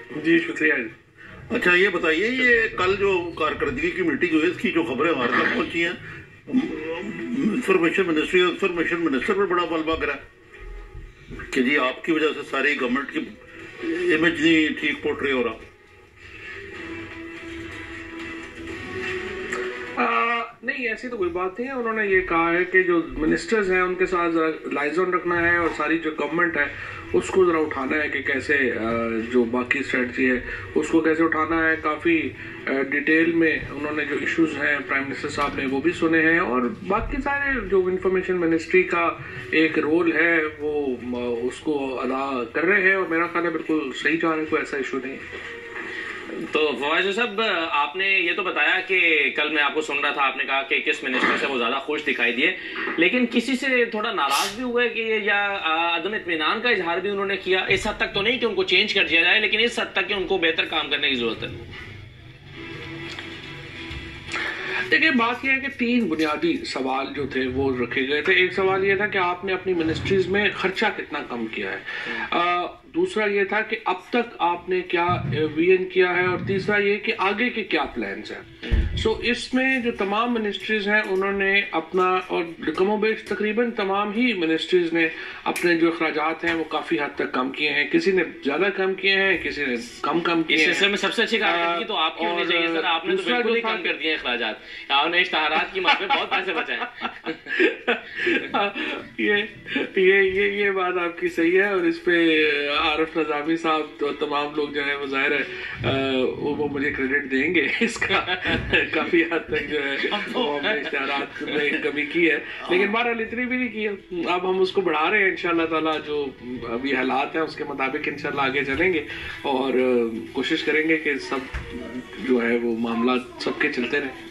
جی شکریہ. اچھا یہ بتائیے، یہ کل جو کارکردگی کی میٹنگ ہوئی، اس کی جو خبریں ہمارے تک پہنچی ہیں، انفارمیشن منسٹری اور انفارمیشن منسٹر پر بڑا ملبہ کرا کہ جی آپ کی وجہ سے ساری گورنمنٹ کی امیج نہیں ٹھیک پورٹری ہو رہا. نہیں ایسی تو کوئی بات نہیں ہے. انہوں نے یہ کہا ہے کہ جو منسٹرز ہیں ان کے ساتھ ذرا لائزون رکھنا ہے، اور ساری جو گورنمنٹ ہے اس کو ذرا اٹھانا ہے کہ کیسے جو باقی اسٹریٹجی ہے اس کو کیسے اٹھانا ہے. کافی ڈیٹیل میں انہوں نے جو ایشوز ہیں پرائم منسٹر صاحب نے وہ بھی سنے ہیں، اور باقی سارے جو انفارمیشن منسٹری کا ایک رول ہے وہ اس کو ادا کر رہے ہیں، اور میرا خیال ہے بالکل صحیح جا رہے ہیں، کوئی ایسا ایشو نہیں ہے. تو فوائد صاحب آپ نے یہ تو بتایا کہ کل میں آپ کو سن رہا تھا، آپ نے کہا کہ کس منسٹر سے وہ زیادہ خوش دکھائی دیے، لیکن کسی سے تھوڑا ناراض بھی ہوئے کہ یا عدم اطمینان کا اظہار بھی انہوں نے کیا؟ اس حد تک تو نہیں کہ ان کو چینج کر دیا جائے، لیکن اس حد تک کہ ان کو بہتر کام کرنے کی ضرورت ہے. دیکھیں بات یہ ہے کہ 3 بنیادی سوال جو تھے وہ رکھے گئے تھے. ایک سوال یہ تھا کہ آپ نے اپنی منسٹریز میں خرچہ کتنا کم کیا ہے، دوسرا یہ تھا کہ اب تک آپ نے کیا وی این کیا ہے، اور تیسرا یہ کہ آگے کے کیا پلانز ہیں. سو اس میں جو تمام منسٹریز ہیں انہوں نے اپنا، اور کم و بیش تقریباً تمام ہی منسٹریز نے اپنے جو اخراجات ہیں وہ کافی حد تک کم کیے ہیں. کسی نے زیادہ کم کیے ہیں، کسی نے کم کیے ہیں. اس سلسلے میں سب سے اچھی کارکردگی تو آپ کی ہونی چاہیے سر. آپ نے تو بالکل ہی کم کر دیے اخراجات، آپ نے اشتہارات کی مد میں بہت پیسے بچائے. یہ بات آپ کی صحیح ہے، اور اس پہ عارف نظامی صاحب تو تمام لوگ جو ہے وہ ظاہر ہے وہ مجھے کریڈٹ دیں گے اس کا. کافی حد تک جو ہے وہ ہم نے اشتہارات میں کمی کی ہے، لیکن بہرحال اتنی بھی نہیں کی ہے. اب ہم اس کو بڑھا رہے ہیں انشاءاللہ تعالیٰ. جو ابھی حالات ہیں اس کے مطابق انشاءاللہ آگے چلیں گے، اور کوشش کریں گے کہ سب جو ہے وہ معاملات سب کے چلتے رہیں.